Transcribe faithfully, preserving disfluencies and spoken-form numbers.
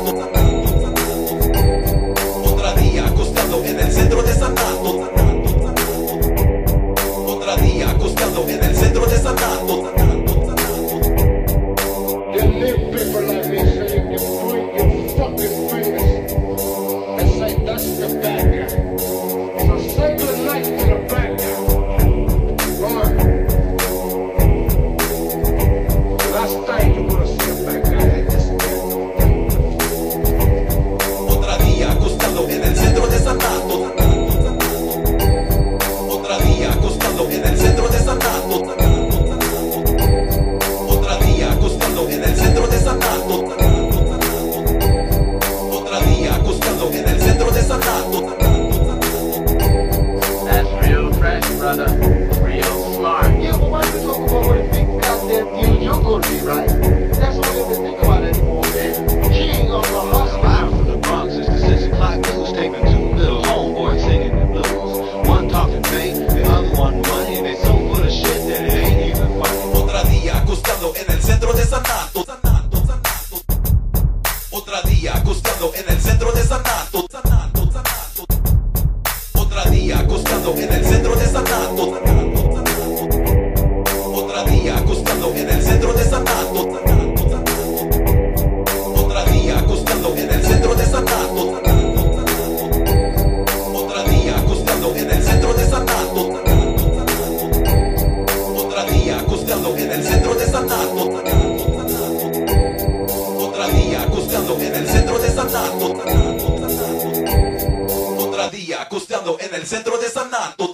Otro día acostado en el centro de Sanato. Otro día acostado en el centro de Sanato. Them live people like me say you can point your fucking fingers and say that's the bad guy. So say good night to the bad guy. Right. The last time you wanna see a bad guy like this again. Otro día acostado en el centro de Sanato. Otro día acostado en el centro de Sanato. Otro día acostado en el centro de Sanato. Otro día acostado en el centro de Sanato. That's real fresh, brother. Real smart. Yeah, but why you talk about what a big goddamn deal you're gonna be, right? That's all you ever think about anymore, man. King of the hustle. Live from the Bronx, it's the six o'clock news, taping two little homeboys singing the blues. One talking fake, the other one money. They so full of shit that it ain't even funny. Otro día acostado en el centro de Sanato. Otro día acostado en el centro de Sanato. Otro día acostado en el centro de Sanato. Otro día acostado en el centro de Sanato. Otro día acostado en el centro de Sanato. Otro día acostado en el centro de Sanato. Otro día acostado en el centro de Sanato. Otro día acostado en el centro de Sanato. Otro día acostado en el centro de Sanato.